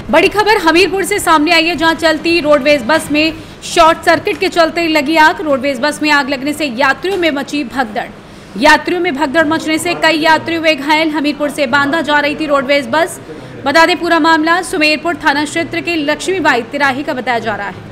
बड़ी खबर हमीरपुर से सामने आई है, जहां चलती रोडवेज बस में शॉर्ट सर्किट के चलते लगी आग। रोडवेज बस में आग लगने से यात्रियों में मची भगदड़ मचने से कई यात्री हुए घायल। हमीरपुर से बांदा जा रही थी रोडवेज बस। बता दें पूरा मामला सुमेरपुर थाना क्षेत्र के लक्ष्मीबाई तिराही का बताया जा रहा है।